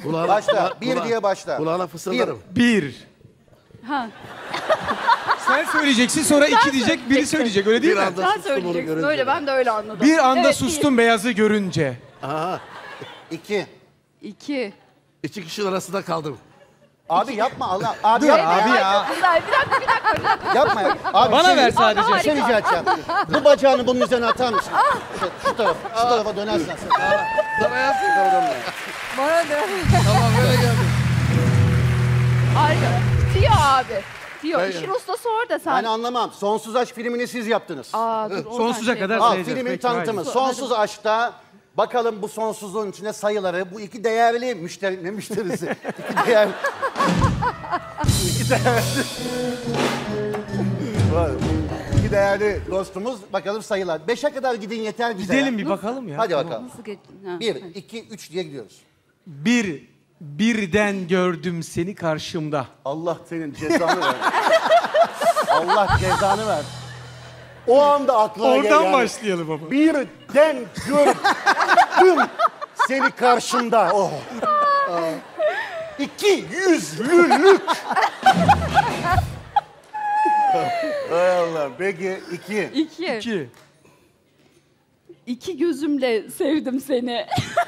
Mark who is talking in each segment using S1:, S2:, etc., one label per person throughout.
S1: Başla. Bir diye başla.
S2: Kulağına fısıldarım.
S3: Bir.
S4: Ha.
S3: Sen söyleyeceksin, sonra iki diyecek, biri söyleyecek. Öyle değil
S2: Bir
S3: mi?
S2: anda
S4: Sen
S2: sustum onu
S4: söyleyeceksin.
S2: görünce.
S4: Öyle ben de öyle anladım.
S3: Bir anda
S4: Evet,
S3: sustum beyazı görünce.
S2: Aha.
S1: 2.
S4: 2.
S2: İki kişinin arasında kaldım.
S1: Abi yapma Allah. Abi
S3: Dur
S1: yapma.
S3: abi ya.
S4: Güzel. Bir dakika.
S1: Yapma ya. Abi
S3: Bana
S1: şey-
S3: ver sadece.
S4: Harika.
S1: Bir şey rica edeceğim. Bu bacağını bunun üzerine atar mısın? Şu tarafa dönersen sen.
S2: Sana yazsın.
S4: Bana da.
S2: Tamam böyle geldim.
S4: Harika. Tiyo abi. Tiyo.
S2: Ben-
S4: İşin ustası orada sen.
S1: Ben anlamam. Sonsuz Aşk filmini siz yaptınız.
S4: Aa, dur, oradan
S3: Sonsuza
S4: şey-
S3: kadar
S1: Al
S3: sayacağız.
S1: filmin
S3: Peki,
S1: tanıtımı.
S3: haydi.
S1: Sonsuz Aşk'ta bakalım bu sonsuzluğun içinde sayıları, bu iki değerli müşteri, ne müşterisi? İki değerli... İki değerli dostumuz, bakalım sayılar. 5'e kadar gidin yeter bize.
S3: Gidelim bir bakalım ya.
S1: Hadi bakalım.
S4: Nasıl geçtin? Ha.
S1: 1, 2, 3 diye gidiyoruz.
S3: Birden gördüm seni karşımda.
S1: Allah senin cezanı ver. Allah cezanı ver. O anda aklına
S3: Oradan başlayalım baba.
S1: Birden gördüm seni karşımda. Oh. 200'lülük. Hay Allah. Peki 2.
S4: 2.
S3: İki.
S4: İki gözümle sevdim seni.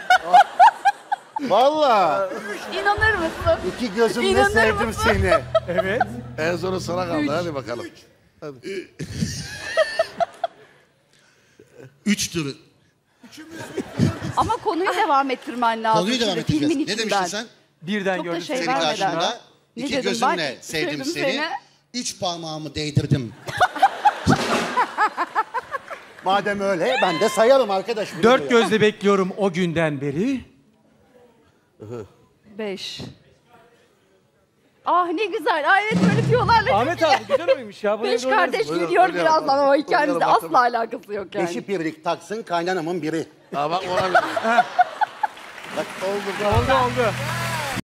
S1: Vallahi
S4: İnanır mısın?
S1: iki gözümle
S4: İnanır
S1: sevdim
S4: mısın?
S1: seni.
S3: Evet.
S2: En zoru sana kaldı. Hadi bakalım.
S5: Üçtür.
S4: Ama konuyu devam ettirmen lazım.
S5: Konuyu devam
S4: şimdi, filmin
S5: ettireceğiz. Ne demiştin
S4: içinden.
S5: sen?
S3: Birden
S4: Çok da
S3: gördüm
S4: şey
S5: Senin
S4: vermeden.
S5: karşında
S4: Ne
S5: iki
S4: dedim
S5: gözümle
S4: bak,
S5: sevdim
S4: sevdim
S5: seni.
S4: seni.
S5: 3 parmağımı değdirdim.
S1: Madem öyle ben de sayarım arkadaş.
S3: Dört gözle bekliyorum o günden beri.
S4: 5. Ah ne güzel. Ay evet böyle diyorlarla.
S3: Ahmet abi güzel oymuş ya. Bunu
S4: 5
S3: evde oynarız.
S4: kardeş
S2: Oynayalım,
S4: geliyor
S2: oynayalım.
S4: birazdan ama hikayemizde
S2: Oynayalım,
S4: asla alakası yok yani.
S1: Beşi birlik taksın kaynanamın biri.
S2: Aa bak olabilir.
S1: Bak oldu.
S3: Oldu oldu.